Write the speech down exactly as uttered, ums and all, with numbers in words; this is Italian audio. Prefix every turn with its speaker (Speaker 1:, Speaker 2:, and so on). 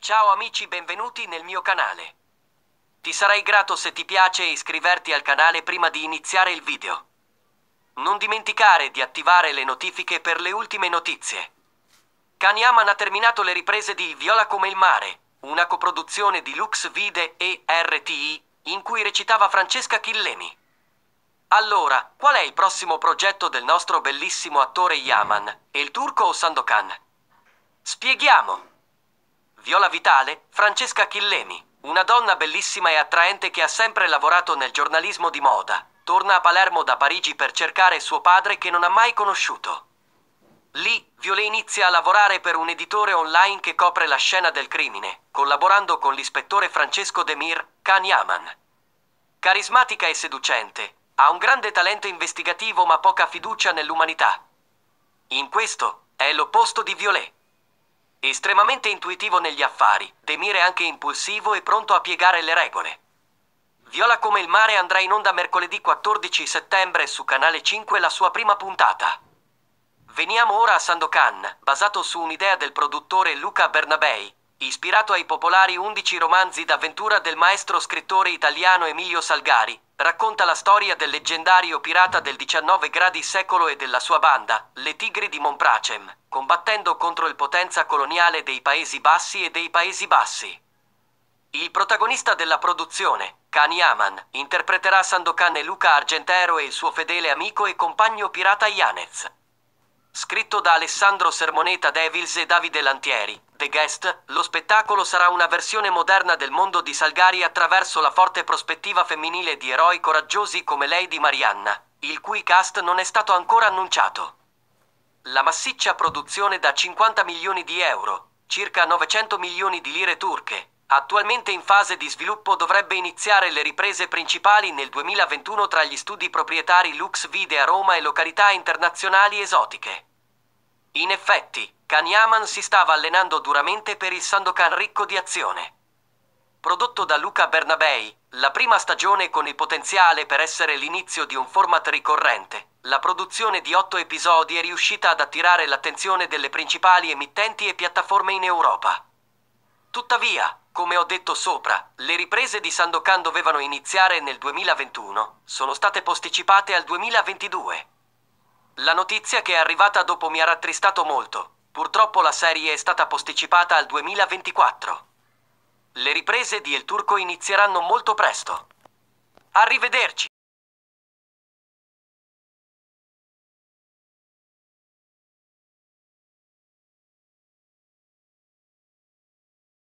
Speaker 1: Ciao amici, benvenuti nel mio canale. Ti sarai grato se ti piace iscriverti al canale prima di iniziare il video. Non dimenticare di attivare le notifiche per le ultime notizie. Kanyaman ha terminato le riprese di Viola come il mare, una coproduzione di Lux Vide e R T I, in cui recitava Francesca Chillemi. Allora, qual è il prossimo progetto del nostro bellissimo attore Yaman? È il turco o Sandokan? Spieghiamo. Viola Vitale, Francesca Chillemi, una donna bellissima e attraente che ha sempre lavorato nel giornalismo di moda, torna a Palermo da Parigi per cercare suo padre che non ha mai conosciuto. Lì, Viola inizia a lavorare per un editore online che copre la scena del crimine, collaborando con l'ispettore Francesco Demir, Kanyaman. Carismatica e seducente, ha un grande talento investigativo ma poca fiducia nell'umanità. In questo, è l'opposto di Violet. Estremamente intuitivo negli affari, Demir è anche impulsivo e pronto a piegare le regole. Viola come il mare andrà in onda mercoledì quattordici settembre su Canale cinque la sua prima puntata. Veniamo ora a Sandokan, basato su un'idea del produttore Luca Bernabei, ispirato ai popolari undici romanzi d'avventura del maestro scrittore italiano Emilio Salgari. Racconta la storia del leggendario pirata del diciannove gradi secolo e della sua banda, le Tigri di Monpracem, combattendo contro il potenza coloniale dei Paesi Bassi e dei Paesi Bassi. Il protagonista della produzione, Kanyaman, interpreterà Sandokan e Luca Argentero e il suo fedele amico e compagno pirata Yanez. Scritto da Alessandro Sermoneta Devils e Davide Lantieri, The Guest, lo spettacolo sarà una versione moderna del mondo di Salgari attraverso la forte prospettiva femminile di eroi coraggiosi come Lady Marianna, il cui cast non è stato ancora annunciato. La massiccia produzione da cinquanta milioni di euro, circa novecento milioni di lire turche, attualmente in fase di sviluppo dovrebbe iniziare le riprese principali nel duemilaventuno tra gli studi proprietari Lux Vide a Roma e località internazionali esotiche. In effetti, Kanyaman si stava allenando duramente per il Sandokan ricco di azione. Prodotto da Luca Bernabei, la prima stagione con il potenziale per essere l'inizio di un format ricorrente, la produzione di otto episodi è riuscita ad attirare l'attenzione delle principali emittenti e piattaforme in Europa. Tuttavia, come ho detto sopra, le riprese di Sandokan dovevano iniziare nel duemilaventuno, sono state posticipate al duemilaventidue. La notizia che è arrivata dopo mi ha rattristato molto. Purtroppo la serie è stata posticipata al duemilaventiquattro. Le riprese di El Turco inizieranno molto presto. Arrivederci!